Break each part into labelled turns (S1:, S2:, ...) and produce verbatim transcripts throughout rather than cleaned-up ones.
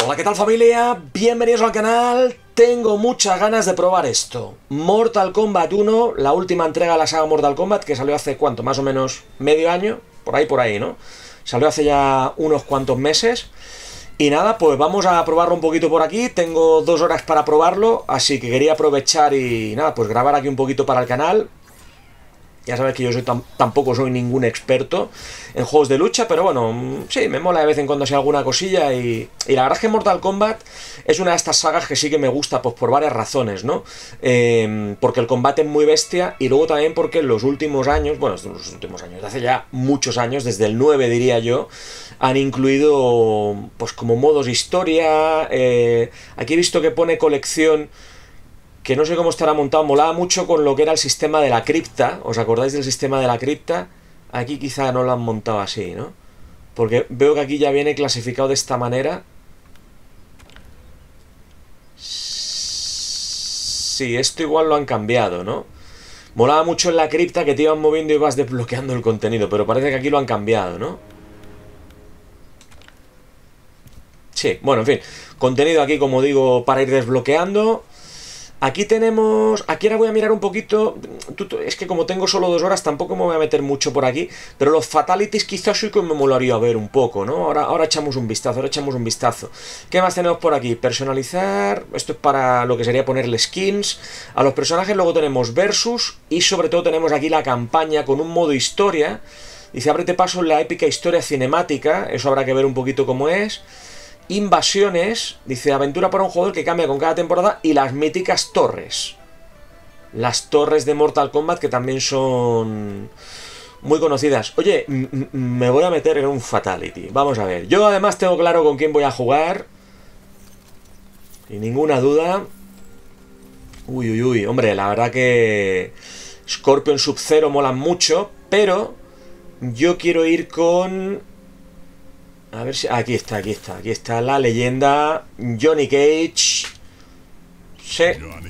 S1: Hola, ¿qué tal familia? Bienvenidos al canal. Tengo muchas ganas de probar esto. Mortal Kombat uno, la última entrega de la saga Mortal Kombat, que salió hace ¿cuánto? Más o menos medio año, por ahí, por ahí, ¿no? Salió hace ya unos cuantos meses. Y nada, pues vamos a probarlo un poquito por aquí. Tengo dos horas para probarlo, así que quería aprovechar y nada, pues grabar aquí un poquito para el canal. Ya sabes que yo soy tam tampoco soy ningún experto en juegos de lucha, pero bueno, sí, me mola de vez en cuando si alguna cosilla y, y la verdad es que Mortal Kombat es una de estas sagas que sí que me gusta, pues por varias razones, ¿no? Eh, porque el combate es muy bestia y luego también porque en los últimos años, bueno, en los últimos años, hace ya muchos años, desde el nueve diría yo, han incluido pues como modos historia, eh, aquí he visto que pone colección, que no sé cómo estará montado, molaba mucho con lo que era el sistema de la cripta. ¿Os acordáis del sistema de la cripta? Aquí quizá no lo han montado así, ¿no? Porque veo que aquí ya viene clasificado de esta manera. Sí, esto igual lo han cambiado, ¿no? Molaba mucho en la cripta que te iban moviendo y ibas desbloqueando el contenido, pero parece que aquí lo han cambiado, ¿no? Sí, bueno, en fin. Contenido aquí, como digo, para ir desbloqueando. Aquí tenemos... Aquí ahora voy a mirar un poquito... Es que como tengo solo dos horas tampoco me voy a meter mucho por aquí. Pero los fatalities quizás sí que me molaría ver un poco, ¿no? Ahora, ahora echamos un vistazo, ahora echamos un vistazo. ¿Qué más tenemos por aquí? Personalizar... Esto es para lo que sería ponerle skins a los personajes. Luego tenemos versus. Y sobre todo tenemos aquí la campaña con un modo historia. Dice, ábrete paso en la épica historia cinemática. Eso habrá que ver un poquito cómo es. Invasiones, dice, aventura para un jugador que cambia con cada temporada. Y las míticas torres. Las torres de Mortal Kombat, que también son muy conocidas. Oye, me voy a meter en un fatality. Vamos a ver, yo además tengo claro con quién voy a jugar. Sin ninguna duda. Uy, uy, uy, hombre, la verdad que Scorpion, Sub-Zero molan mucho. Pero yo quiero ir con... A ver si... Aquí está, aquí está. Aquí está la leyenda Johnny Cage. Sí.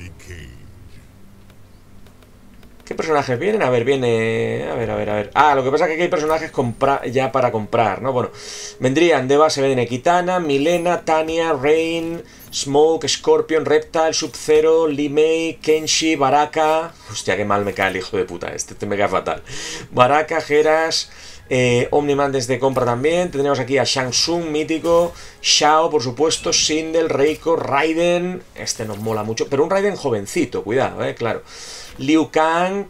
S1: ¿Qué personajes vienen? A ver, viene... A ver, a ver, a ver. Ah, lo que pasa es que aquí hay personajes ya para comprar, ¿no? Bueno, vendrían de base, viene Kitana, Milena, Tanya, Rain, Smoke, Scorpion, Reptile, Sub-Zero, Li Mei, Kenshi, Baraka... Hostia, qué mal me cae el hijo de puta este. Este me cae fatal. Baraka, Geras... Eh, Omniman desde compra también. Tendremos aquí a Shang Tsung, mítico. Shao, por supuesto. Sindel, Reiko, Raiden. Este nos mola mucho. Pero un Raiden jovencito, cuidado, eh, claro. Liu Kang.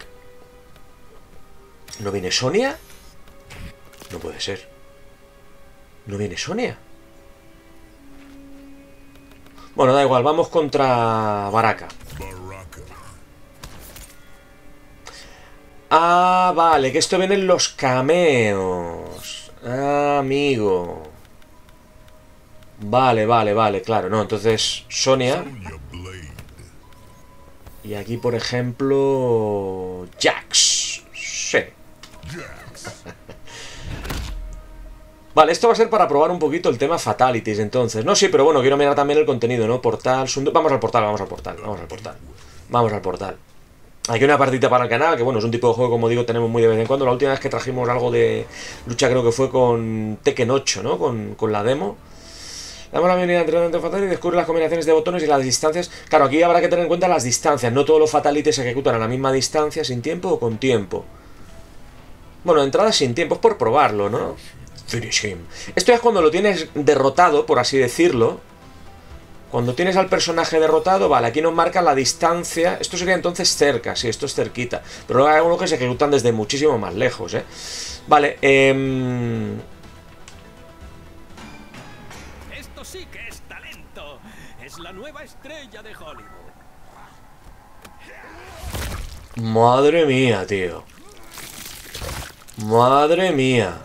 S1: ¿No viene Sonia? No puede ser. ¿No viene Sonia? Bueno, da igual, vamos contra Baraka. Ah, vale, que esto viene en los cameos. Ah, amigo. Vale, vale, vale, claro, no, entonces Sonia. Y aquí, por ejemplo, Jax. Sí. Vale, esto va a ser para probar un poquito el tema Fatalities, entonces. No, sí, pero bueno, quiero mirar también el contenido, ¿no? Portal, Sundu... Vamos al portal, vamos al portal, vamos al portal. Vamos al portal. Aquí una partita para el canal, que bueno, es un tipo de juego, como digo, tenemos muy de vez en cuando. La última vez que trajimos algo de lucha creo que fue con Tekken ocho, ¿no? Con, con la demo. Damos la bienvenida a entrenamiento fatal y descubre las combinaciones de botones y las distancias. Claro, aquí habrá que tener en cuenta las distancias. No todos los fatalities se ejecutan a la misma distancia, sin tiempo o con tiempo. Bueno, entrada sin tiempo, es por probarlo, ¿no? Finish him. Esto es cuando lo tienes derrotado, por así decirlo. Cuando tienes al personaje derrotado, vale, aquí nos marca la distancia. Esto sería entonces cerca, sí, esto es cerquita. Pero luego hay algunos que se ejecutan desde muchísimo más lejos, ¿eh? Vale, eh...
S2: Esto sí que es talento. Es la nueva estrella de Hollywood.
S1: Madre mía, tío. Madre mía.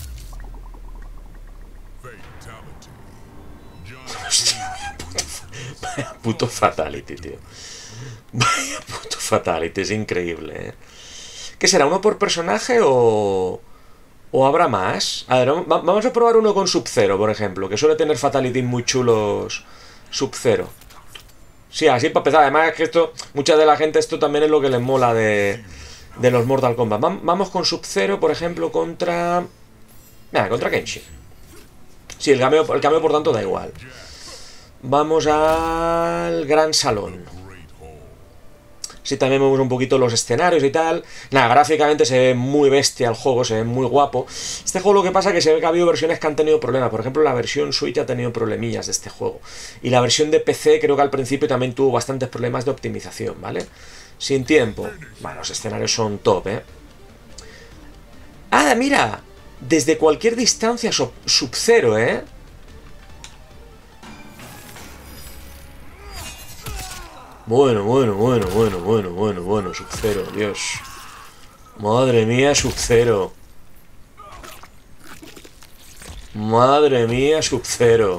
S1: Vaya puto fatality, tío. Vaya puto fatality, es increíble, ¿eh? ¿Qué será? ¿Uno por personaje o...? ¿O habrá más? A ver, vamos a probar uno con Sub-Zero, por ejemplo, que suele tener fatalities muy chulos Sub-Zero. Sí, así para empezar. Además es que esto, mucha de la gente, esto también es lo que les mola de, de los Mortal Kombat. Vamos con Sub-Zero, por ejemplo, contra... Nada, contra Kenshi. Sí, el cameo, el cameo por tanto da igual. Vamos al gran salón. Sí, también vemos un poquito los escenarios y tal. Nada, gráficamente se ve muy bestia el juego, se ve muy guapo. Este juego lo que pasa es que se ve que ha habido versiones que han tenido problemas. Por ejemplo, la versión Switch ha tenido problemillas de este juego. Y la versión de P C creo que al principio también tuvo bastantes problemas de optimización, ¿vale? Sin tiempo. Bueno, los escenarios son top, ¿eh? ¡Ah, mira! Desde cualquier distancia Sub-Zero, ¿eh? Bueno, bueno, bueno, bueno, bueno, bueno, bueno, Sub-Zero, Dios. Madre mía, Sub-Zero. Madre mía, Sub-Zero.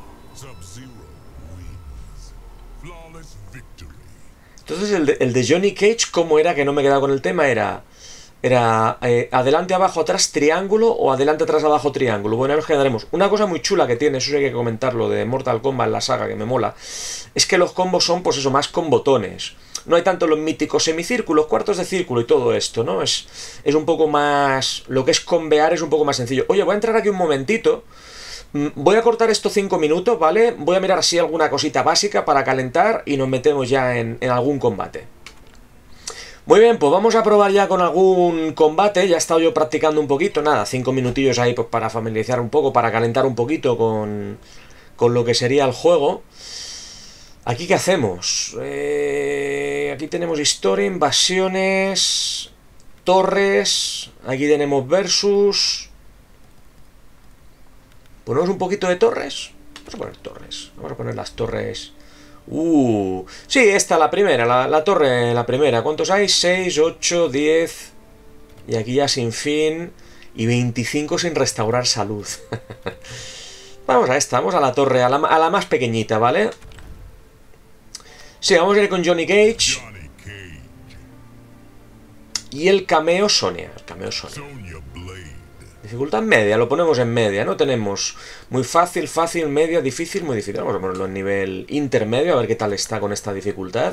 S1: Entonces el de, el de Johnny Cage, ¿cómo era? Que no me he quedado con el tema, era... Era eh, adelante, abajo, atrás, triángulo o adelante, atrás, abajo, triángulo. Bueno, ahora nos quedaremos. Una cosa muy chula que tiene, eso sí hay que comentarlo, de Mortal Kombat, la saga, que me mola, es que los combos son, pues eso, más con botones. No hay tanto los míticos semicírculos, cuartos de círculo y todo esto, ¿no? Es, es un poco más... Lo que es combear es un poco más sencillo. Oye, voy a entrar aquí un momentito. Voy a cortar estos cinco minutos, ¿vale? Voy a mirar así alguna cosita básica para calentar y nos metemos ya en, en algún combate. Muy bien, pues vamos a probar ya con algún combate. Ya he estado yo practicando un poquito. Nada, cinco minutillos ahí pues para familiarizar un poco, para calentar un poquito con, con lo que sería el juego. ¿Aquí qué hacemos? Eh, aquí tenemos historia, invasiones, torres. Aquí tenemos versus. ¿Ponemos un poquito de torres? Vamos a poner torres. Vamos a poner las torres... Uh, sí, esta, la primera, la, la torre, la primera. ¿Cuántos hay? seis, ocho, diez. Y aquí ya sin fin. Y veinticinco sin restaurar salud. Vamos a esta, vamos a la torre, a la, a la más pequeñita, ¿vale? Sí, vamos a ir con Johnny Cage. Y el cameo Sonya. El cameo Sonya. Dificultad media, lo ponemos en media, no tenemos muy fácil, fácil, media, difícil, muy difícil. Vamos a ponerlo en nivel intermedio, a ver qué tal está con esta dificultad.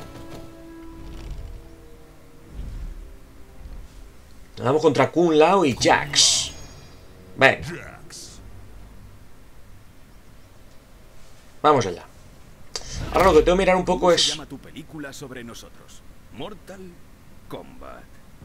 S1: Vamos contra Kung Lao y Jax. Venga. Vamos allá. Ahora lo que tengo que mirar un poco es...
S2: ¿Cómo se llama tu película sobre nosotros? Mortal Kombat.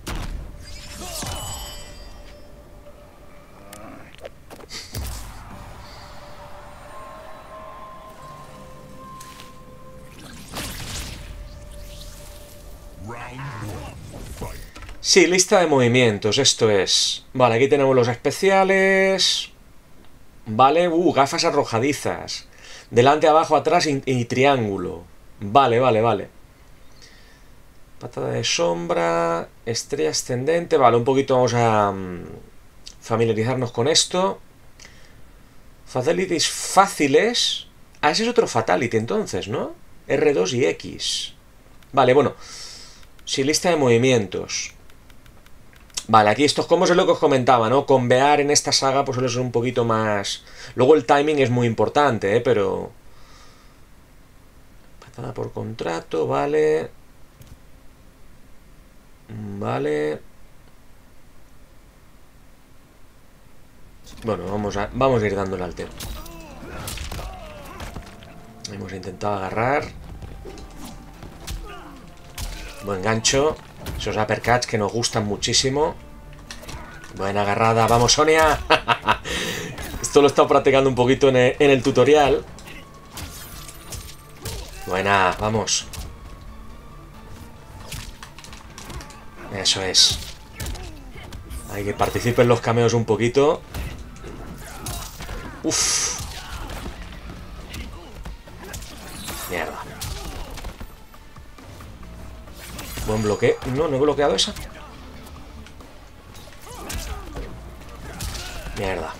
S1: Sí, lista de movimientos, esto es... Vale, aquí tenemos los especiales... Vale, uh, gafas arrojadizas. Delante, abajo, atrás y, y triángulo. Vale, vale, vale. Patada de sombra... Estrella ascendente... Vale, un poquito vamos a... Um, familiarizarnos con esto. Fatalities fáciles... Ah, ese es otro Fatality entonces, ¿no? R dos y X. Vale, bueno... Sí, lista de movimientos... Vale, aquí estos combos es lo que os comentaba, ¿no? Combear en esta saga pues suele ser un poquito más... Luego el timing es muy importante, ¿eh? Pero... Patada por contrato, vale... Vale... Bueno, vamos a, vamos a ir dándole al tema. Hemos intentado agarrar... Buen gancho... Esos uppercuts que nos gustan muchísimo. Buena agarrada, vamos Sonya. Esto lo he estado practicando un poquito en el, en el tutorial. Buena, vamos. Eso es. Hay que participen los cameos un poquito. Uff. Mierda. Buen bloqueo. No, no he bloqueado esa. Mierda.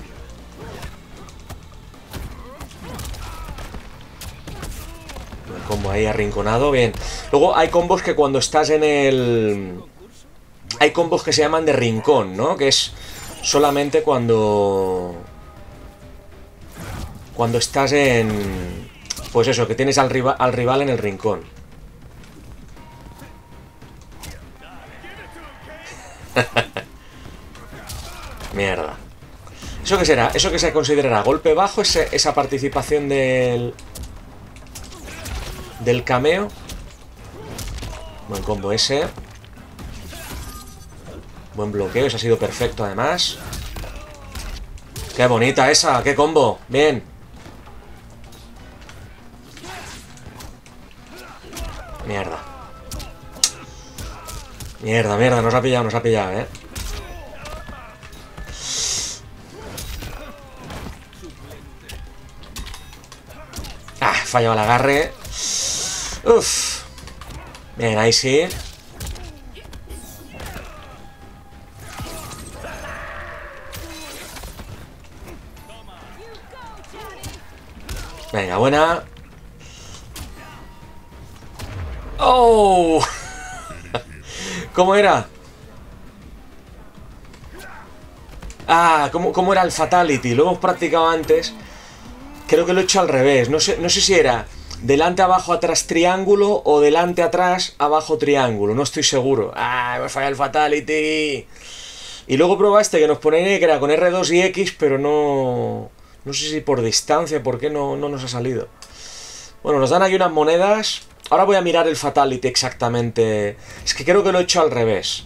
S1: El combo ahí arrinconado. Bien. Luego hay combos que cuando estás en el... Hay combos que se llaman de rincón, ¿no? Que es solamente cuando... Cuando estás en... Pues eso, que tienes al, riba... al rival en el rincón. Mierda. ¿Eso qué será? ¿Eso que se considerará golpe bajo? Ese, esa participación del... del cameo. Buen combo ese. Buen bloqueo, ese ha sido perfecto además. ¡Qué bonita esa! ¡Qué combo! Bien. Mierda. Mierda, mierda, nos ha pillado, nos ha pillado, ¿eh? Ah, fallaba el agarre. Uf. Bien, ahí sí. Venga, buena. ¡Oh! ¿Cómo era? Ah, ¿cómo, cómo era el Fatality? Lo hemos practicado antes. Creo que lo he hecho al revés. No sé, no sé si era delante, abajo, atrás, triángulo o delante, atrás, abajo, triángulo. No estoy seguro. ¡Ah, me falla el Fatality! Y luego probaste que nos ponía que era con R dos y X, pero no... No sé si por distancia, por qué no, no nos ha salido. Bueno, nos dan aquí unas monedas. Ahora voy a mirar el Fatality exactamente. Es que creo que lo he hecho al revés.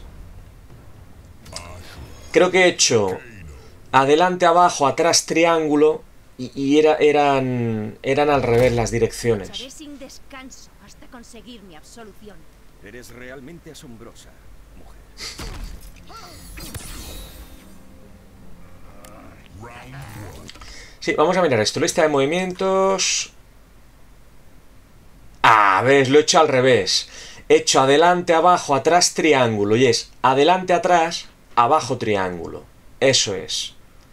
S1: Creo que he hecho adelante, abajo, atrás, triángulo. Y, y era, eran, eran al revés las direcciones.
S3: Lucharé sin descanso hasta conseguir mi absolución.
S2: Eres realmente asombrosa, mujer.
S1: Sí, vamos a mirar esto. Lista de movimientos. Ah, ves, lo he hecho al revés. He hecho adelante, abajo, atrás, triángulo. Y es adelante, atrás, abajo, triángulo. Eso es.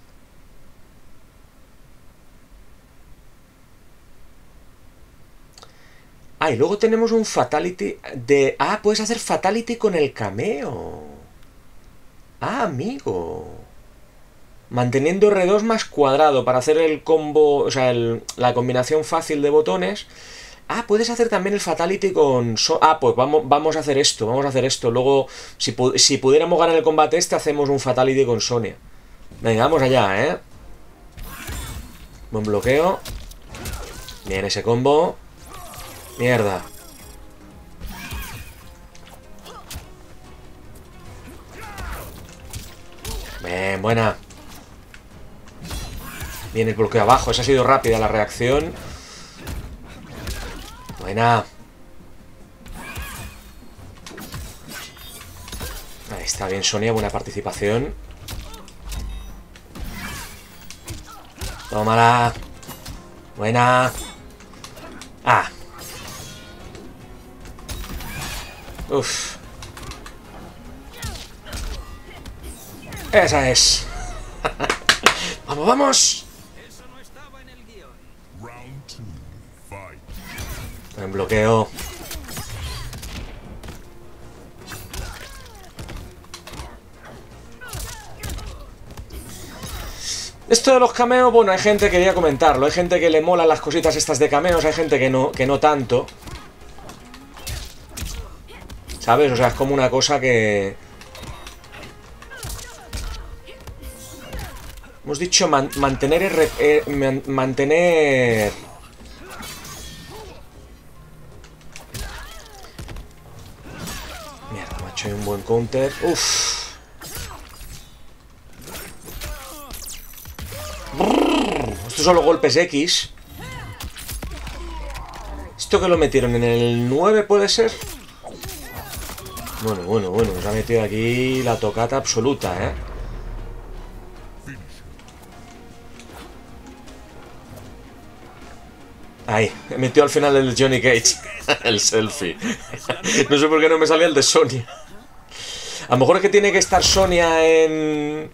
S1: Ah, y luego tenemos un Fatality de... Ah, puedes hacer Fatality con el cameo. Ah, amigo. Manteniendo R dos más cuadrado para hacer el combo, o sea, el, la combinación fácil de botones. Ah, puedes hacer también el Fatality con... So ah, pues vamos, vamos a hacer esto, vamos a hacer esto. Luego, si, pu si pudiéramos ganar el combate este, hacemos un Fatality con Sonia. Venga, vamos allá, ¿eh? Buen bloqueo. Bien, ese combo. Mierda. Bien, buena. Bien, el bloqueo abajo. Esa ha sido rápida la reacción. Buena. Ahí está bien, Sonia. Buena participación. Tómala. Buena. Ah. Uf. Esa es. Vamos, vamos.
S2: Eso no estaba en el guión.
S1: Buen bloqueo. Esto de los cameos, bueno, hay gente que quería comentarlo. Hay gente que le mola las cositas estas de cameos. Hay gente que no, que no tanto. ¿Sabes? O sea, es como una cosa que... Hemos dicho man mantener... R eh, man mantener... Mierda, macho, hay un buen counter. Uff. Estos son los golpes X. ¿Esto que lo metieron en el nueve puede ser? Bueno, bueno, bueno, nos ha metido aquí la tocata absoluta, ¿eh? Ahí, he metido al final el Johnny Cage. El selfie. No sé por qué no me salía el de Sonia. A lo mejor es que tiene que estar Sonia en...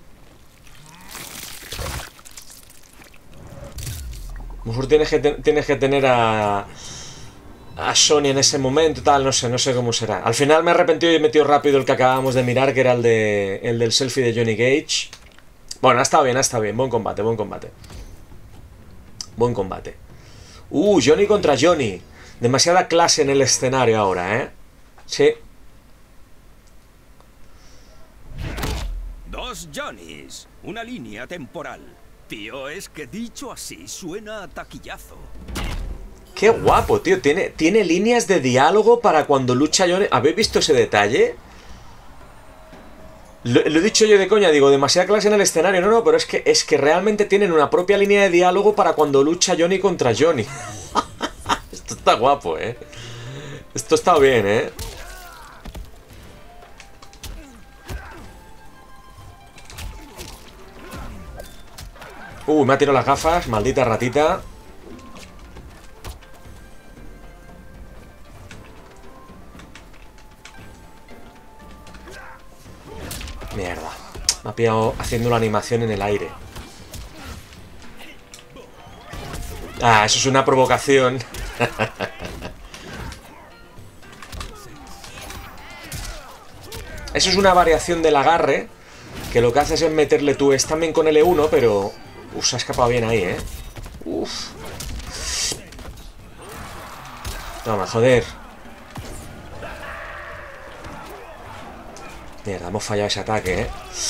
S1: A lo mejor tienes que, te tienes que tener a... a Sonia en ese momento, tal, no sé, no sé cómo será. Al final me he arrepentido y he metido rápido el que acabamos de mirar, que era el de el del selfie de Johnny Cage. Bueno, ha estado bien, ha estado bien. Buen combate, buen combate. Buen combate. Uh, Johnny contra Johnny. Demasiada clase en el escenario ahora, ¿eh? Sí.
S2: Dos Johnnys, una línea temporal. Tío, es que dicho así suena a taquillazo.
S1: Qué guapo, tío. Tiene, tiene líneas de diálogo para cuando lucha Johnny. ¿Habéis visto ese detalle? Lo, lo he dicho yo de coña, digo, demasiada clase en el escenario. No, no, pero es que, es que realmente tienen una propia línea de diálogo para cuando lucha Johnny contra Johnny. Esto está guapo, ¿eh? Esto está bien, ¿eh? Uh, me ha tirado las gafas, maldita ratita. Mierda. Me ha pillado haciendo la animación en el aire. Ah, eso es una provocación. Eso es una variación del agarre, que lo que haces es meterle tu también con L uno, pero... Uf, se ha escapado bien ahí, ¿eh? Uf. Toma, joder. Mierda, hemos fallado ese ataque, ¿eh?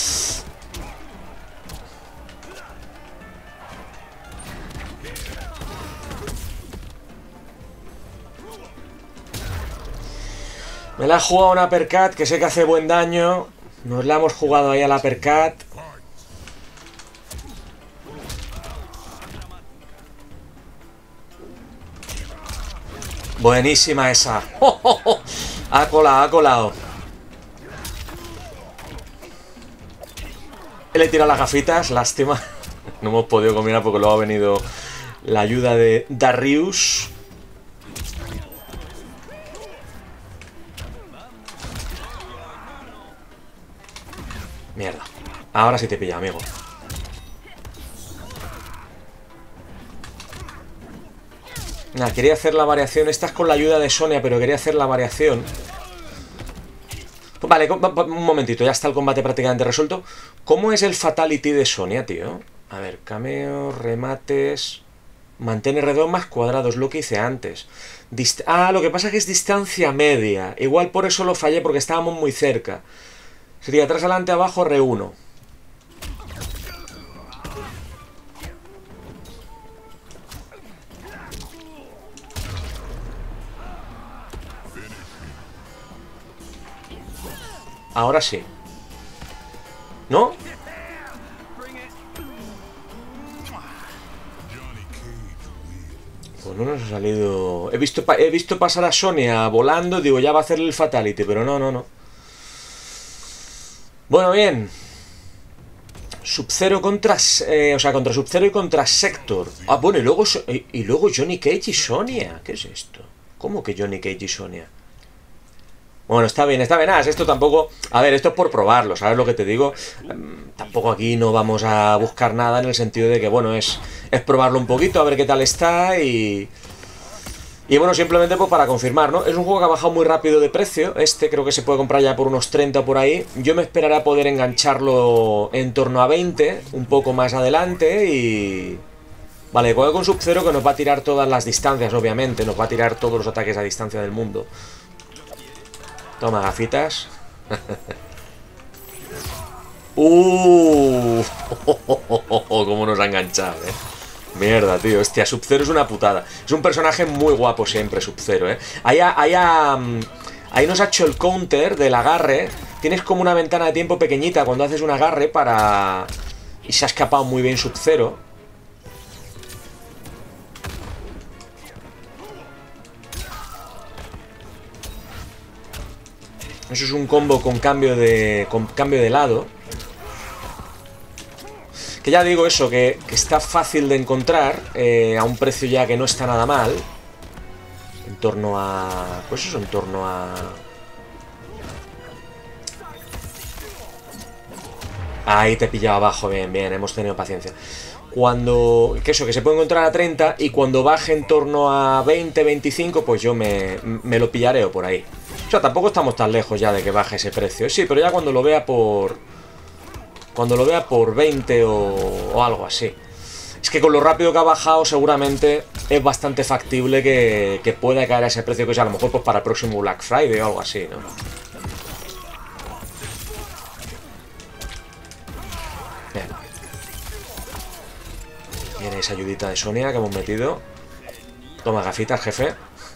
S1: Me la he jugado una uppercut, que sé que hace buen daño. Nos la hemos jugado ahí a la uppercut. Buenísima esa. ¡Oh, oh, oh! Ha colado, ha colado. Le he tirado las gafitas, lástima. No hemos podido combinar porque luego ha venido la ayuda de Darius. Mierda. Ahora sí te pilla, amigo. Nah, quería hacer la variación. Esta es con la ayuda de Sonia, pero quería hacer la variación. Vale, un momentito, ya está el combate prácticamente resuelto. ¿Cómo es el Fatality de Sonia, tío? A ver, cameo, remates... Mantén R dos más cuadrados, lo que hice antes. Dist ah, lo que pasa es que es distancia media. Igual por eso lo fallé, porque estábamos muy cerca. Sería atrás, adelante, abajo, R uno. Ahora sí. ¿No? Pues no nos ha salido... He visto, he visto pasar a Sonia volando. Digo, ya va a hacerle el Fatality. Pero no, no, no. Bueno, bien. Sub-Zero contra... Eh, o sea, contra Sub-Zero y contra Sector. Ah, bueno, y luego, y, y luego Johnny Cage y Sonia. ¿Qué es esto? ¿Cómo que Johnny Cage y Sonia? Bueno, está bien, está bien. Ah, esto tampoco... A ver, esto es por probarlo, ¿sabes lo que te digo? Um, tampoco aquí no vamos a buscar nada en el sentido de que, bueno, es, es probarlo un poquito, a ver qué tal está y... Y bueno, simplemente pues para confirmar, ¿no? Es un juego que ha bajado muy rápido de precio. Este creo que se puede comprar ya por unos treinta por ahí. Yo me esperaré a poder engancharlo en torno a veinte, un poco más adelante y... Vale, juego con Sub-Zero que nos va a tirar todas las distancias, obviamente. Nos va a tirar todos los ataques a distancia del mundo. Toma, gafitas. ¡Uh! Cómo nos ha enganchado, eh. Mierda, tío. Hostia, Sub-Zero es una putada. Es un personaje muy guapo siempre, Sub-Zero, eh. Ahí, ahí, ahí nos ha hecho el counter del agarre. Tienes como una ventana de tiempo pequeñita cuando haces un agarre para... Y se ha escapado muy bien Sub-Zero. Eso es un combo con cambio de con cambio de lado. Que ya digo eso, que, que está fácil de encontrar, eh, a un precio ya que no está nada mal. En torno a... Pues eso, en torno a... Ahí te he pillado abajo, bien, bien, hemos tenido paciencia. Cuando... Que eso, que se puede encontrar a treinta y cuando baje en torno a veinte, veinticinco, pues yo me, me lo pillaré o por ahí. O sea, tampoco estamos tan lejos ya de que baje ese precio. Sí, pero ya cuando lo vea por... Cuando lo vea por veinte o, o algo así. Es que con lo rápido que ha bajado seguramente es bastante factible que, que pueda caer a ese precio, que es a lo mejor pues para el próximo Black Friday o algo así, ¿no? Bien. Viene esa ayudita de Sonia que hemos metido. Toma gafitas, jefe.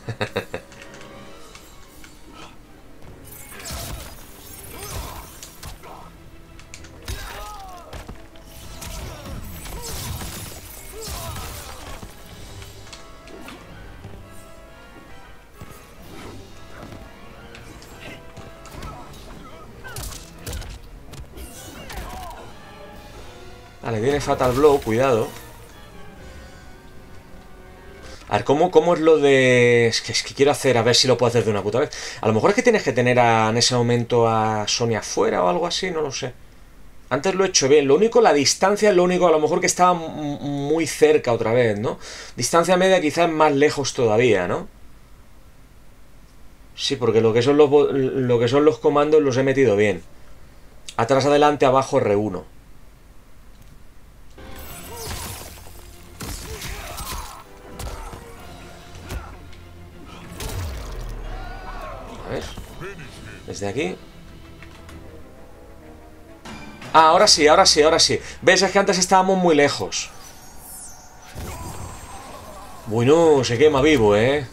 S1: Vale, viene Fatal Blow, cuidado. A ver, ¿cómo, cómo es lo de...? Es que, es que quiero hacer, a ver si lo puedo hacer de una puta vez. A lo mejor es que tienes que tener a, en ese momento a Sonia afuera o algo así, no lo sé. Antes lo he hecho bien. Lo único, la distancia es lo único, a lo mejor que estaba muy cerca otra vez, ¿no? Distancia media quizás más lejos todavía, ¿no? Sí, porque lo que son los, lo que son los comandos los he metido bien. Atrás, adelante, abajo, R uno. A ver. Desde aquí. Ah, ahora sí, ahora sí, ahora sí. ¿Ves? Es que antes estábamos muy lejos. Bueno, se quema vivo, ¿eh?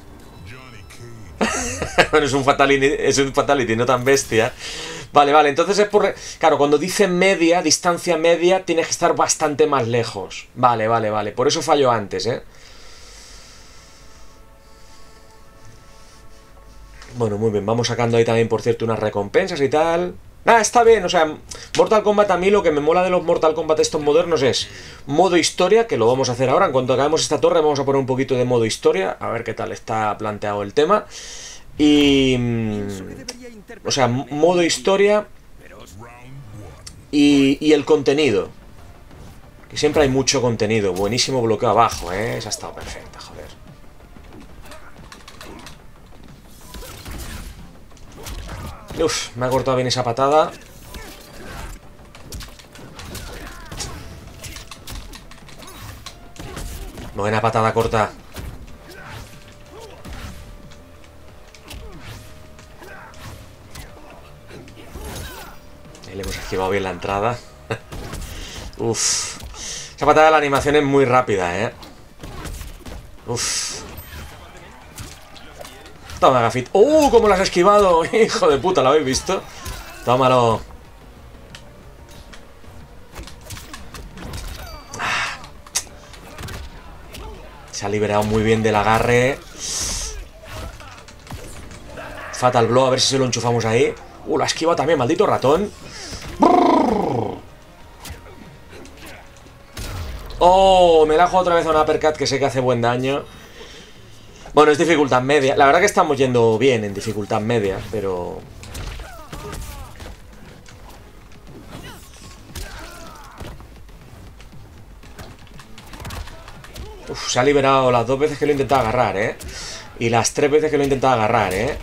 S1: Bueno, es un fatality, es un fatality, no tan bestia. Vale, vale, entonces es por... Claro, cuando dice media, distancia media, tienes que estar bastante más lejos. Vale, vale, vale. Por eso falló antes, ¿eh? Bueno, muy bien. Vamos sacando ahí también, por cierto, unas recompensas y tal. Ah, está bien, o sea, Mortal Kombat, a mí lo que me mola de los Mortal Kombat estos modernos es modo historia, que lo vamos a hacer ahora. En cuanto acabemos esta torre vamos a poner un poquito de modo historia, a ver qué tal está planteado el tema. Y... O sea, modo historia y, y el contenido. Que siempre hay mucho contenido. Buenísimo bloqueo abajo, ¿eh? Esa ha estado perfecta, joder. Uf, me ha cortado bien esa patada. Buena patada corta. Ahí le hemos esquivado bien la entrada. Uf. Esa patada de la animación es muy rápida, ¿eh? Uf. Toma, Gafit. ¡Uh! ¿Cómo lo has esquivado? Hijo de puta, ¿lo habéis visto? Tómalo. Ah. Se ha liberado muy bien del agarre. Fatal Blow, a ver si se lo enchufamos ahí. Uh, lo ha esquivado también, maldito ratón. Oh, me la juego otra vez a una uppercut que sé que hace buen daño. Bueno, es dificultad media. La verdad que estamos yendo bien en dificultad media, pero... Uf, se ha liberado las dos veces que lo he intentado agarrar, ¿eh? Y las tres veces que lo he intentado agarrar, ¿eh?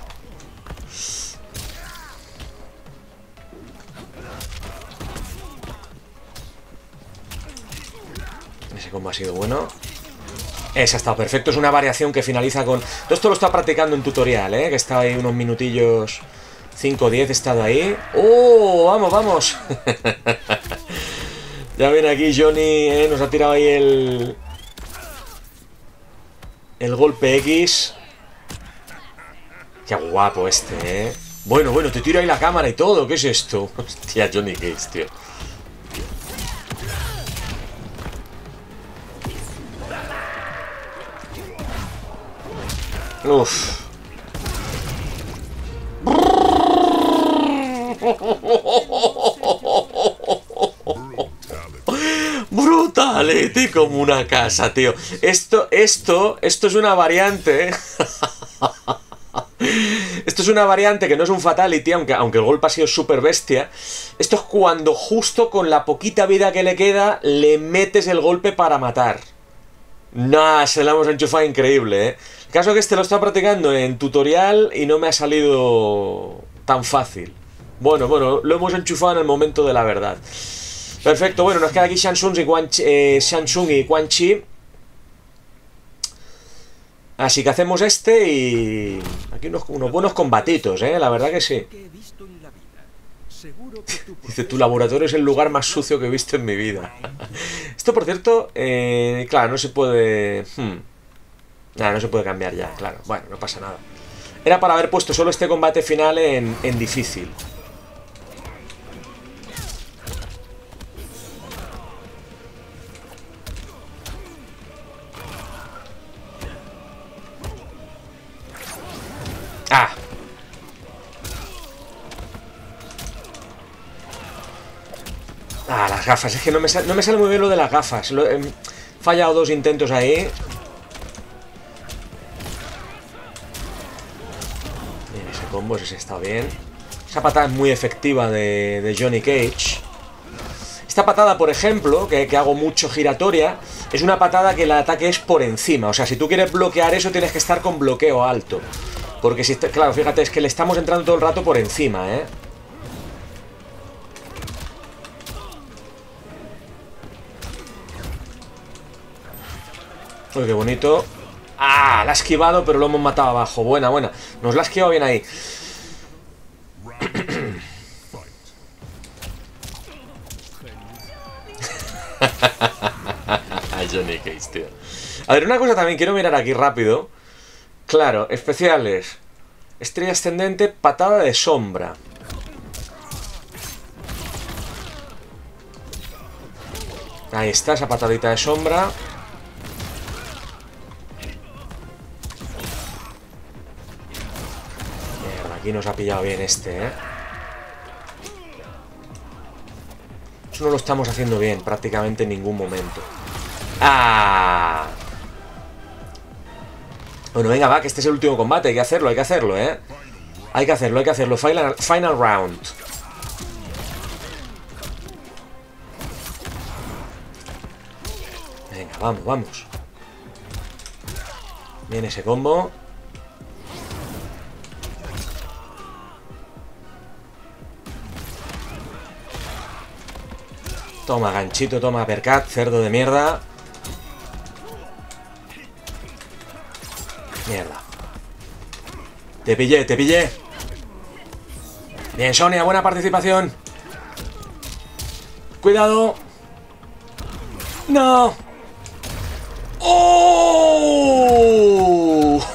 S1: Ese combo ha sido bueno. Ese ha estado perfecto, es una variación que finaliza con... Todo esto lo está practicando en tutorial, ¿eh? Que estaba ahí unos minutillos... cinco o diez he estado ahí. ¡Oh! ¡Vamos, vamos! Ya viene aquí Johnny, ¿eh? Nos ha tirado ahí el... El golpe X. Qué guapo este, ¿eh? Bueno, bueno, te tiro ahí la cámara y todo. ¿Qué es esto? Hostia, Johnny Cage, tío. Uf. Brutality como una casa, tío. Esto, esto, esto es una variante. Esto es una variante que no es un fatality, aunque, aunque el golpe ha sido súper bestia. Esto es cuando justo con la poquita vida que le queda le metes el golpe para matar. Nah, se la hemos enchufado increíble, ¿eh? El caso es que este lo está practicando en tutorial y no me ha salido tan fácil. Bueno, bueno, lo hemos enchufado en el momento de la verdad. Perfecto, bueno, nos queda aquí Shang Tsung y Quan Chi, eh, Shang Tsung y Quan Chi. Así que hacemos este y... Aquí unos, unos buenos combatitos, ¿eh? La verdad que sí. Dice, tu laboratorio es el lugar más sucio que he visto en mi vida. Esto, por cierto, eh, claro, no se puede... Hmm. Nada, no se puede cambiar ya, claro. Bueno, no pasa nada. Era para haber puesto solo este combate final en, en difícil. ¡Ah! Ah, las gafas. Es que no me, sal, no me sale muy bien lo de las gafas. Lo, he fallado dos intentos ahí. Bien, ese combo, ese está bien. Esa patada es muy efectiva de, de Johnny Cage. Esta patada, por ejemplo, que, que hago mucho giratoria, es una patada que el ataque es por encima. O sea, si tú quieres bloquear eso, tienes que estar con bloqueo alto. Porque si... Claro, fíjate, es que le estamos entrando todo el rato por encima, ¿eh? Uy, qué bonito. ¡Ah! La ha esquivado, pero lo hemos matado abajo. Buena, buena. Nos la ha esquivado bien ahí. Johnny Cage, tío. A ver, una cosa también quiero mirar aquí rápido. Claro, especiales. Estrella ascendente, patada de sombra. Ahí está, esa patadita de sombra. Mierda, aquí nos ha pillado bien este, ¿eh? Eso no lo estamos haciendo bien prácticamente en ningún momento. ¡Ah! Bueno, venga, va, que este es el último combate. Hay que hacerlo, hay que hacerlo, ¿eh? Hay que hacerlo, hay que hacerlo. Final, final round. Venga, vamos, vamos. Viene ese combo. Toma, ganchito, toma, percat, cerdo de mierda. Mierda. Te pillé, te pillé. Bien, Sonia, buena participación. Cuidado. No. ¡Oh!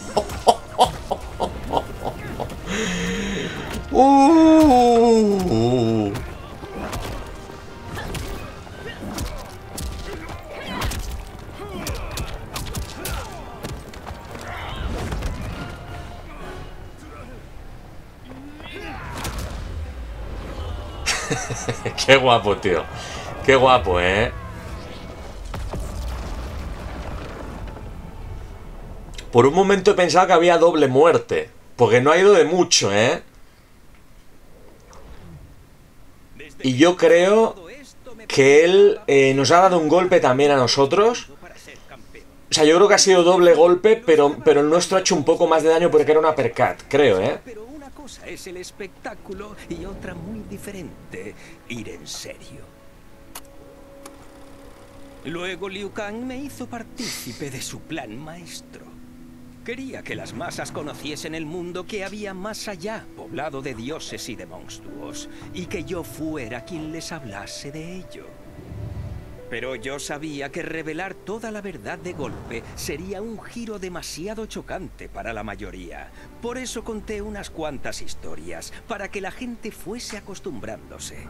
S1: ¡Uh! Qué guapo, tío. Qué guapo, ¿eh? Por un momento he pensado que había doble muerte. Porque no ha ido de mucho, ¿eh? Y yo creo que él eh, nos ha dado un golpe también a nosotros. O sea, yo creo que ha sido doble golpe, pero, pero el nuestro ha hecho un poco más de daño porque era un uppercut, creo, ¿eh?
S2: Pero una cosa es el espectáculo y otra muy diferente, ir en serio. Luego Liu Kang me hizo partícipe de su plan maestro. Quería que las masas conociesen el mundo que había más allá, poblado de dioses y de monstruos, y que yo fuera quien les hablase de ello. Pero yo sabía que revelar toda la verdad de golpe sería un giro demasiado chocante para la mayoría. Por eso conté unas cuantas historias, para que la gente fuese acostumbrándose.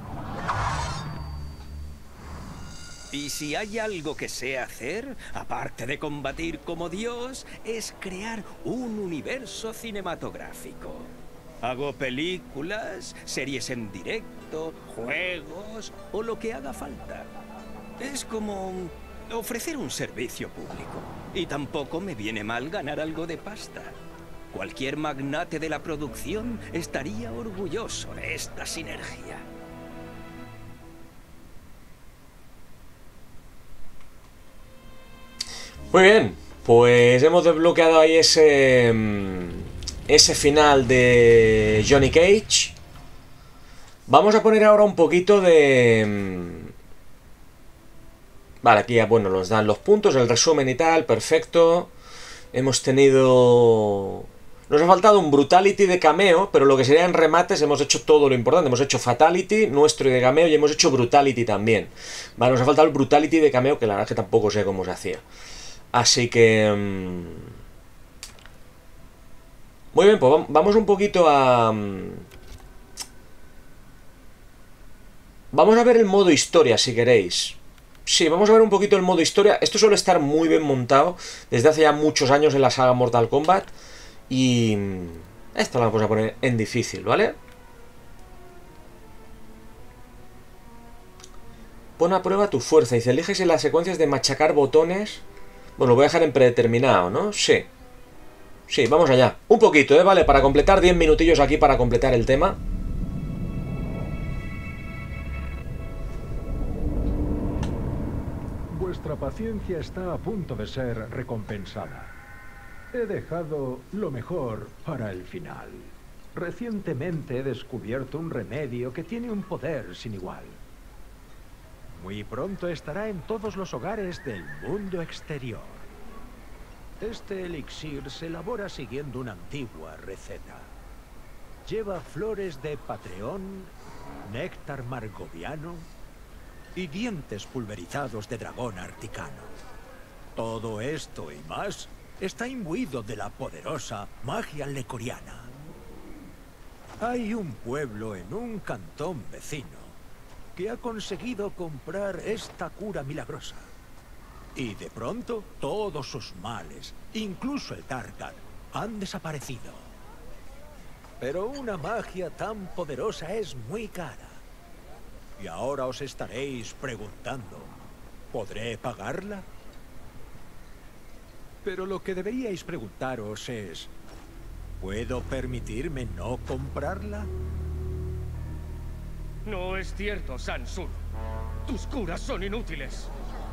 S2: Y si hay algo que sé hacer, aparte de combatir como Dios, es crear un universo cinematográfico. Hago películas, series en directo, juegos o lo que haga falta. Es como ofrecer un servicio público. Y tampoco me viene mal ganar algo de pasta. Cualquier magnate de la producción estaría orgulloso de esta sinergia.
S1: Muy bien, pues hemos desbloqueado ahí ese ese final de Johnny Cage. Vamos a poner ahora un poquito de... Vale, aquí ya, bueno, nos dan los puntos, el resumen y tal, perfecto. Hemos tenido... Nos ha faltado un Brutality de cameo, pero lo que sería en remates hemos hecho todo lo importante. Hemos hecho Fatality, nuestro y de cameo, y hemos hecho Brutality también. Vale, nos ha faltado el Brutality de cameo, que la verdad es que tampoco sé cómo se hacía. Así que... Mmm... Muy bien, pues vamos un poquito a... Vamos a ver el modo historia, si queréis. Sí, vamos a ver un poquito el modo historia. Esto suele estar muy bien montado desde hace ya muchos años en la saga Mortal Kombat. Y... Esta la vamos a poner en difícil, ¿vale? Pon a prueba tu fuerza. Dice, eliges en las secuencias de machacar botones. Bueno, lo voy a dejar en predeterminado, ¿no? Sí. Sí, vamos allá. Un poquito, ¿eh? Vale, para completar diez minutillos aquí para completar el tema.
S4: Vuestra paciencia está a punto de ser recompensada. He dejado lo mejor para el final. Recientemente he descubierto un remedio que tiene un poder sin igual. Muy pronto estará en todos los hogares del mundo exterior. Este elixir se elabora siguiendo una antigua receta. Lleva flores de patreón, néctar margoviano y dientes pulverizados de dragón articano. Todo esto y más está imbuido de la poderosa magia lecoriana. Hay un pueblo en un cantón vecino que ha conseguido comprar esta cura milagrosa. Y de pronto, todos sus males, incluso el Tarkat, han desaparecido. Pero una magia tan poderosa es muy cara. Y ahora os estaréis preguntando, ¿podré pagarla? Pero lo que deberíais preguntaros es, ¿puedo permitirme no comprarla?
S5: No es cierto, Sansur. Tus curas son inútiles.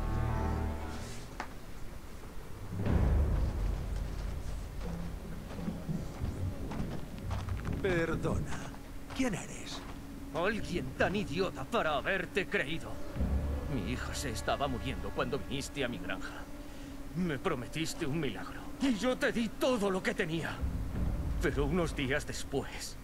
S4: Perdona, ¿quién eres?
S5: Alguien tan idiota para haberte creído. Mi hija se estaba muriendo cuando viniste a mi granja. Me prometiste un milagro. Y yo te di todo lo que tenía. Pero unos días después...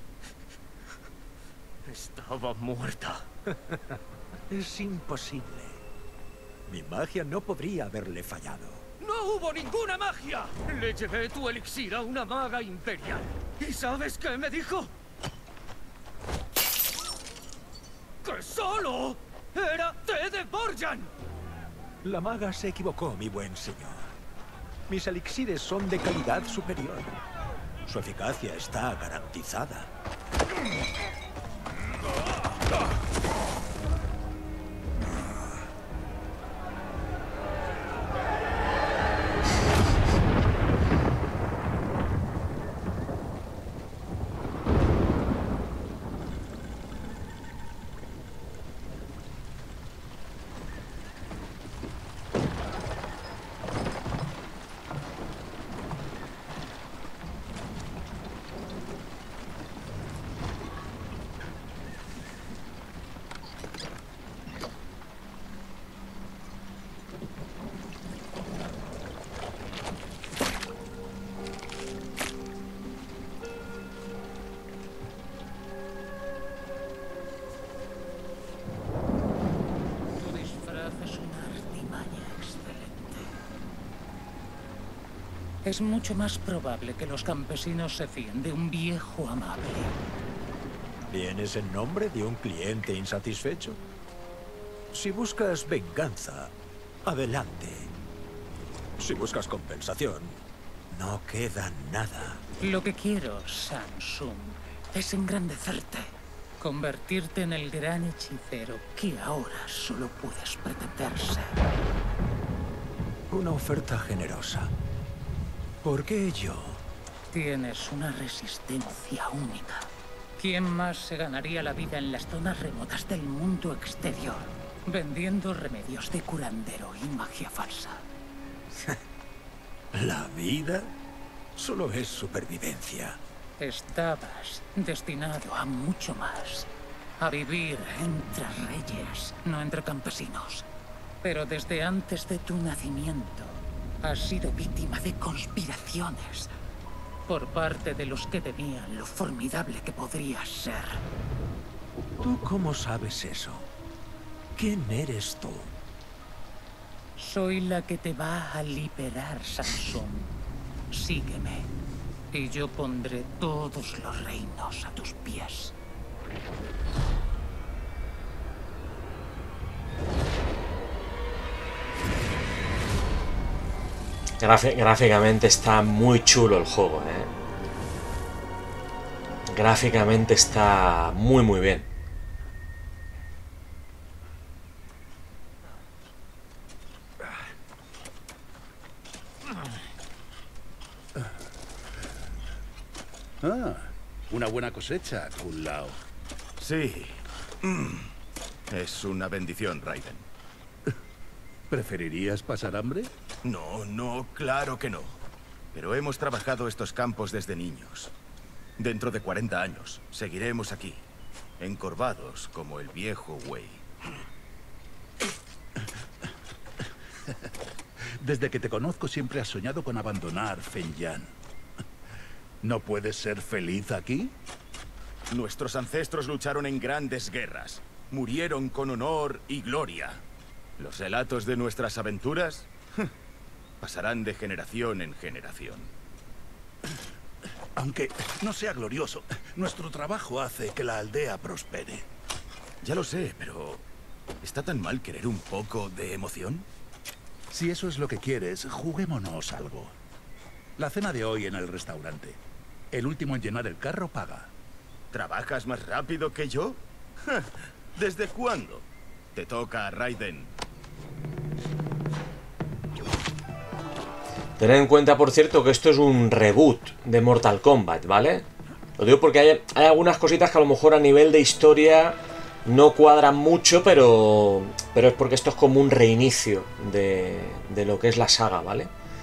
S5: estaba muerta.
S4: Es imposible. Mi magia no podría haberle fallado.
S5: ¡No hubo ninguna magia! Le llevé tu elixir a una maga imperial. ¿Y sabes qué me dijo? ¡Que solo era té de Borjan!
S4: La maga se equivocó, mi buen señor. Mis elixires son de calidad superior. Su eficacia está garantizada.
S6: Es mucho más probable que los campesinos se fíen de un viejo amable.
S4: ¿Vienes en nombre de un cliente insatisfecho? Si buscas venganza, adelante. Si buscas compensación, no queda nada.
S6: Lo que quiero, Samsung, es engrandecerte. Convertirte en el gran hechicero que ahora solo puedes pretender ser.
S4: Una oferta generosa. ¿Por qué yo?
S6: Tienes una resistencia única. ¿Quién más se ganaría la vida en las zonas remotas del mundo exterior, vendiendo remedios de curandero y magia falsa?
S4: ¿La vida? Solo es supervivencia.
S6: Estabas destinado a mucho más. A vivir entre reyes, no entre campesinos. Pero desde antes de tu nacimiento, has sido víctima de conspiraciones por parte de los que temían lo formidable que podrías ser.
S4: ¿Tú cómo sabes eso? ¿Quién eres tú?
S6: Soy la que te va a liberar, Sansón. Sígueme, y yo pondré todos los reinos a tus pies.
S1: Grafi- gráficamente está muy chulo el juego, ¿eh? Gráficamente está muy muy bien.
S7: Ah, una buena cosecha, Kung Lao.
S8: Sí. Mm. Es una bendición, Raiden.
S7: ¿Preferirías pasar hambre?
S8: No, no, claro que no. Pero hemos trabajado estos campos desde niños. Dentro de cuarenta años, seguiremos aquí, encorvados como el viejo Wei.
S7: Desde que te conozco siempre has soñado con abandonar Fengyan. ¿No puedes ser feliz aquí?
S8: Nuestros ancestros lucharon en grandes guerras. Murieron con honor y gloria. Los relatos de nuestras aventuras pasarán de generación en generación.
S7: Aunque no sea glorioso, nuestro trabajo hace que la aldea prospere.
S8: Ya lo sé, pero ¿está tan mal querer un poco de emoción?
S7: Si eso es lo que quieres, juguémonos algo. La cena de hoy en el restaurante. El último en llenar el carro paga.
S8: ¿Trabajas más rápido que yo? ¿Desde cuándo? Te toca, Raiden.
S1: Tened en cuenta, por cierto, que esto es un reboot de Mortal Kombat, ¿vale? Lo digo porque hay, hay algunas cositas que a lo mejor a nivel de historia no cuadran mucho, pero, pero es porque esto es como un reinicio de, de lo que es la saga, ¿vale?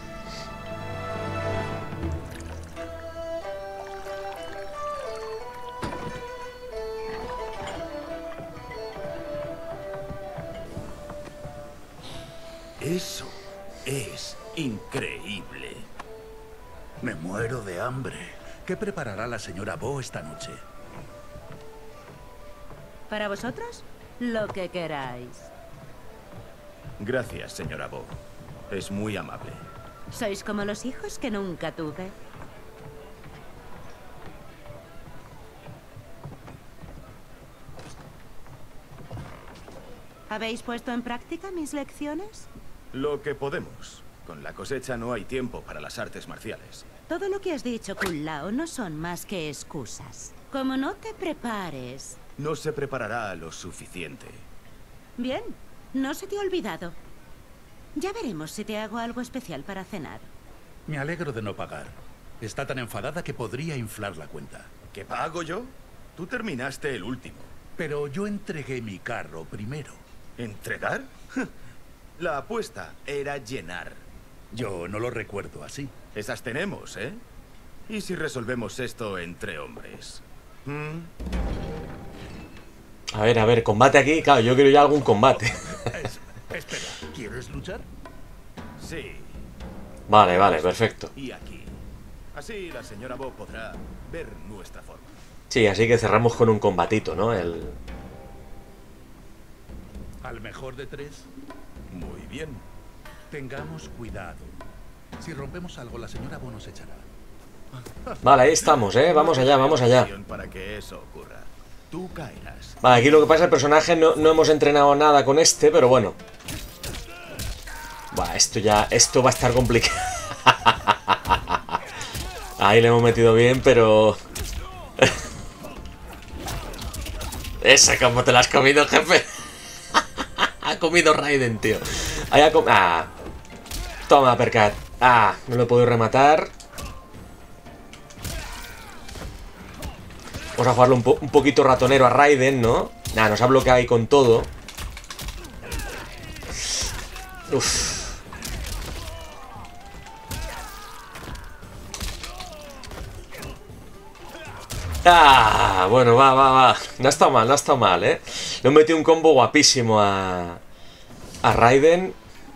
S8: Eso es increíble.
S7: Me muero de hambre. ¿Qué preparará la señora Bo esta noche?
S3: ¿Para vosotros? Lo que queráis.
S8: Gracias, señora Bo. Es muy amable.
S3: Sois como los hijos que nunca tuve. ¿Habéis puesto en práctica mis lecciones?
S8: Lo que podemos. Con la cosecha no hay tiempo para las artes marciales.
S3: Todo lo que has dicho, Kung Lao, no son más que excusas. Como no te prepares...
S8: No se preparará lo suficiente.
S3: Bien, no se te ha olvidado. Ya veremos si te hago algo especial para cenar.
S7: Me alegro de no pagar. Está tan enfadada que podría inflar la cuenta.
S8: ¿Qué pago yo? Tú terminaste el último.
S7: Pero yo entregué mi carro primero.
S8: ¿Entregar? La apuesta era llenar.
S7: Yo no lo recuerdo así.
S8: Esas tenemos, ¿eh? ¿Y si resolvemos esto entre hombres? ¿Mm?
S1: A ver, a ver, combate aquí. Claro, yo quiero ya algún combate.
S7: Es- espera, ¿quieres luchar?
S8: Sí.
S1: Vale, vale, perfecto.
S8: Y aquí. Así la señora Bo podrá ver nuestra forma.
S1: Sí, así que cerramos con un combatito, ¿no? El...
S7: Al mejor de tres,
S8: Muy bien.
S7: tengamos cuidado. Si rompemos algo, la señora Bo nos echará.
S1: Vale, ahí estamos, ¿eh? Vamos allá, vamos allá.
S8: Para que eso ocurra. Tú caerás.
S1: Vale, aquí lo que pasa, el personaje no, no hemos entrenado nada con este, pero bueno. Buah, esto ya, esto va a estar complicado. Ahí le hemos metido bien, pero... Esa, como te la has comido, jefe. Ha comido Raiden, tío. Ahí ha com... Ah. Toma, Percat. Ah, no lo he podido rematar. Vamos a jugarlo un, po un poquito ratonero a Raiden, ¿no? Nah, nos ha bloqueado ahí con todo. Uff. Ah, bueno, va, va, va. No ha estado mal, no ha estado mal, ¿eh? Le he metido un combo guapísimo a... A Raiden.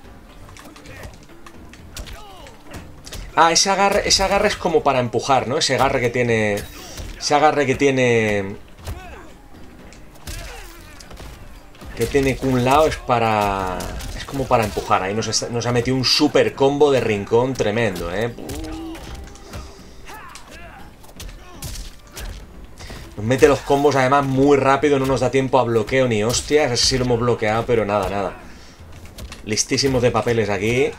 S1: Ah, ese agarre, ese agarre es como para empujar, ¿no? Ese agarre que tiene... Ese agarre que tiene... Que tiene Kung Lao es para... Es como para empujar. Ahí nos, nos ha metido un super combo de rincón tremendo, ¿eh? Nos mete los combos además muy rápido, no nos da tiempo a bloqueo ni hostias. Ese sí lo hemos bloqueado, pero nada, nada. Listísimos de papeles aquí.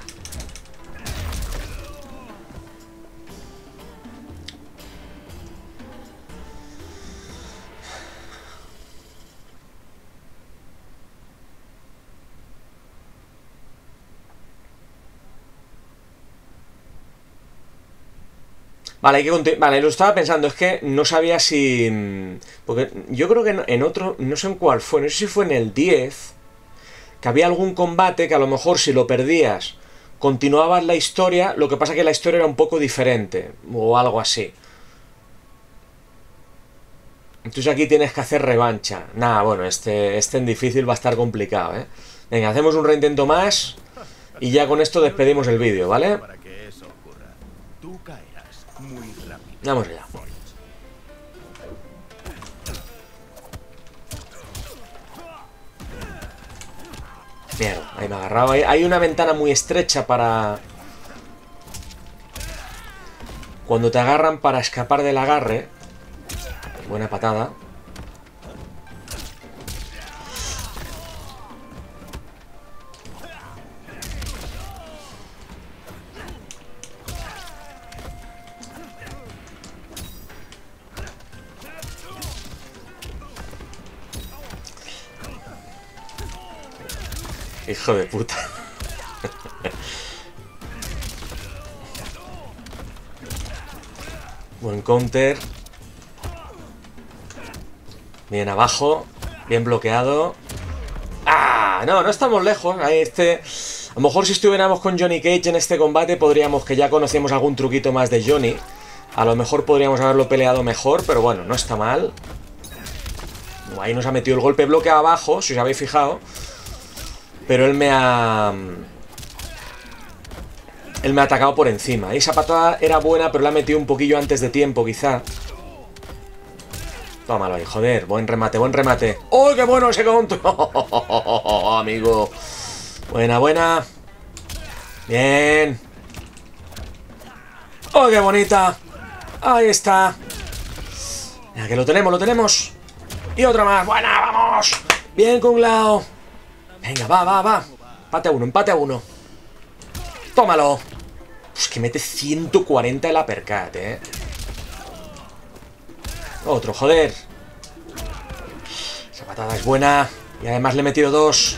S1: Vale, hay que continuar. Vale, lo estaba pensando, es que no sabía si... Porque yo creo que en otro, no sé en cuál fue, no sé si fue en el diez, que había algún combate que a lo mejor si lo perdías, continuabas la historia, lo que pasa que la historia era un poco diferente, o algo así. Entonces aquí tienes que hacer revancha. Nada, bueno, este, este en difícil va a estar complicado, ¿eh? Venga, hacemos un reintento más y ya con esto despedimos el vídeo, ¿vale?
S8: Para que eso ocurra, tú caerás muy rápido.
S1: Vamos allá. Mierda, ahí me ha agarrado. Hay, hay una ventana muy estrecha para... Cuando te agarran para escapar del agarre. Buena patada. Hijo de puta. Buen counter. Bien abajo. Bien bloqueado. ¡Ah! No, no estamos lejos. Ahí este... A lo mejor si estuviéramos con Johnny Cage en este combate podríamos, que ya conocíamos algún truquito más de Johnny, a lo mejor podríamos haberlo peleado mejor, pero bueno, no está mal. Ahí nos ha metido el golpe bloqueado abajo, si os habéis fijado. Pero él me ha... Él me ha atacado por encima. Esa patada era buena, pero la ha metido un poquillo antes de tiempo, quizá. Tómalo ahí, joder. Buen remate, buen remate. ¡Oh, qué bueno ese counter! ¡Oh, amigo! Buena, buena. Bien. ¡Oh, qué bonita! Ahí está. Ya que lo tenemos, lo tenemos. Y otra más. ¡Buena, vamos! Bien, Kung Lao. Venga, va, va, va. Empate a uno, empate a uno. Tómalo. Pues que mete ciento cuarenta el uppercut, eh. Otro, joder. Esa patada es buena. Y además le he metido dos.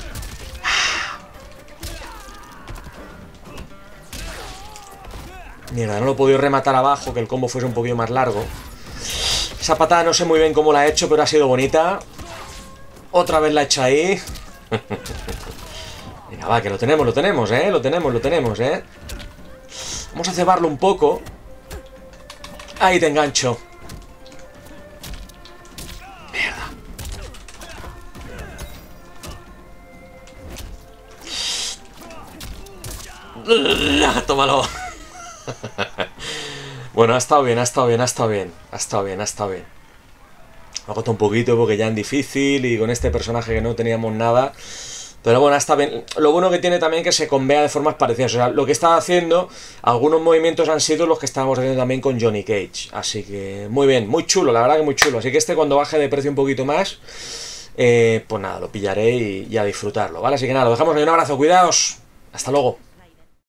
S1: Mierda, no lo he podido rematar abajo, que el combo fuese un poquito más largo. Esa patada no sé muy bien cómo la he hecho, pero ha sido bonita. Otra vez la he hecho ahí. Venga, va, que lo tenemos, lo tenemos, eh. Lo tenemos, lo tenemos, eh. Vamos a cebarlo un poco. Ahí te engancho. Mierda. Tómalo. Bueno, ha estado bien, ha estado bien, ha estado bien. Ha estado bien, ha estado bien. Me ha costado un poquito porque ya en difícil y con este personaje que no teníamos nada. Pero bueno, está bien. Lo bueno que tiene también que se convea de formas parecidas. O sea, lo que estaba haciendo, algunos movimientos han sido los que estábamos haciendo también con Johnny Cage. Así que muy bien, muy chulo, la verdad que muy chulo. Así que este cuando baje de precio un poquito más, eh, pues nada, lo pillaré y, y a disfrutarlo, ¿vale? Así que nada, lo dejamos ahí. Un abrazo, cuidaos. Hasta luego.